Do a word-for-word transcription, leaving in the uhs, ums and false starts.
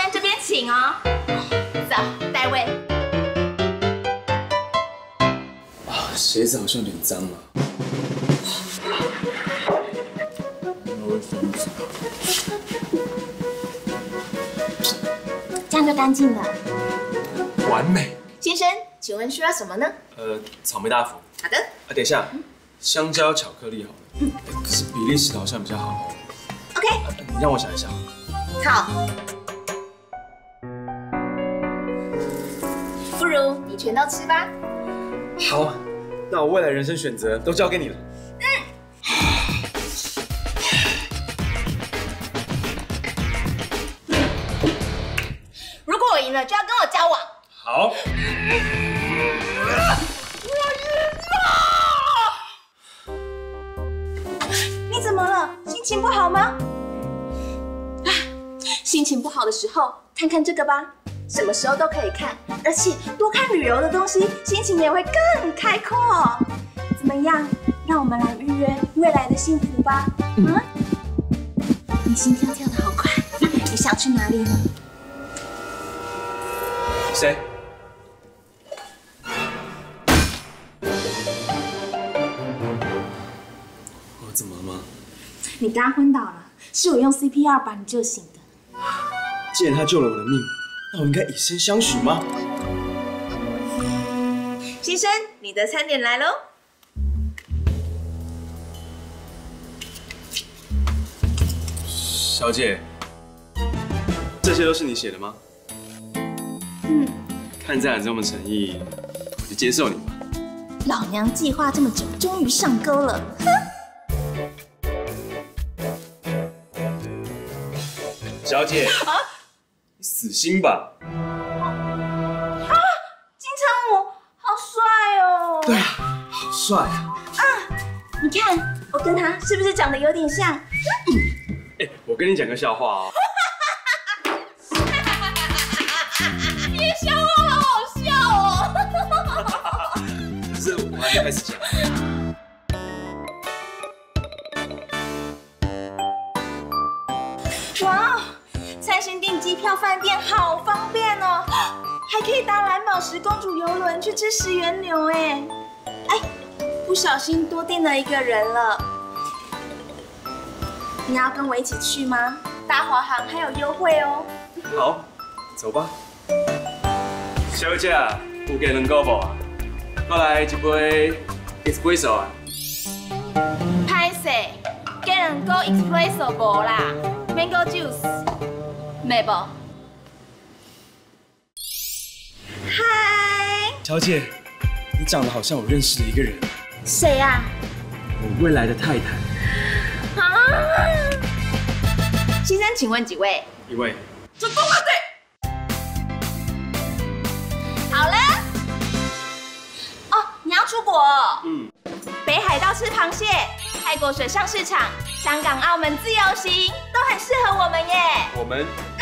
生这边请哦。走，带位。 啊，鞋子好像有点脏啊。 这样就干净了。 完美。 先生，请问需要什么呢？ 呃，草莓大福。 好的。 啊，等一下，香蕉巧克力好了。嗯。可是比利时的好像比较好。 OK。 你让我想一下。 好。不如你全都吃吧。 好，那我未来人生选择都交给你了。嗯。 如果我赢了，就要跟我交往。 好。 你怎么了？心情不好吗？心情不好的时候，看看这个吧。什么时候都可以看，而且多看旅游的东西，心情也会更开阔。怎么样？让我们来预约未来的幸福吧。嗯。你心跳跳得好快，你想去哪里呢？ 谁？我怎么了吗？ 你刚昏倒了，是我用 C P R 把你救醒的。 既然他救了我的命，那我应该以身相许吗？ 先生，你的餐点来喽。 小姐，这些都是你写的吗？ 嗯。 看在你这么诚意，我就接受你吧。 老娘计划这么久，终于上钩了。哼。 小姐，啊，你死心吧。 啊，金城武，好帅哦。 对啊，好帅啊。 啊，你看我跟他是不是长得有点像？ 哎、欸，我跟你讲个笑话哦。 别笑我，好好笑哦。 可是我还没开始讲。 哇，灿星订机票饭店好方便哦，还可以搭蓝宝石公主游轮去吃石原牛哎。哎，不小心多订了一个人了。你要跟我一起去吗？搭华航还有优惠哦。 好，走吧。小姐，有给两个无啊？我来一杯 espresso 啊。 歹势，给两个 espresso 无啦 ，mango juice， 没无？嗨， 小姐，你长得好像我认识的一个人。 谁呀？ 我未来的太太。 啊！先生，请问几位？ 一位。 主动啊，对。好了。哦，你要出国哦？嗯。北海道吃螃蟹，泰国水上市场，香港、澳门自由行，都很适合我们耶。 我们